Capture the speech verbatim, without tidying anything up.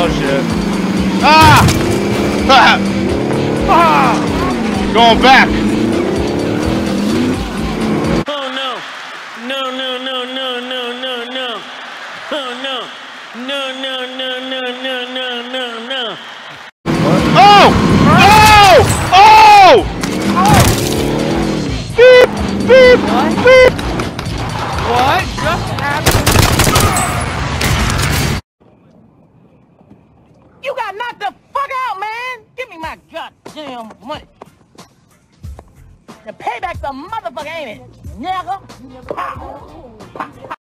Oh shit. Ah! Ah! Going back. Oh no. No, no, no, no, no, no, no. Oh no. No, no, no, no, no, no, no, no. Oh! Oh! Oh! Oh! Beep! Beep! What? Beep! What just happened? You got knocked the fuck out, man! Give me my goddamn money. The payback's a motherfucker, ain't it? Nigga.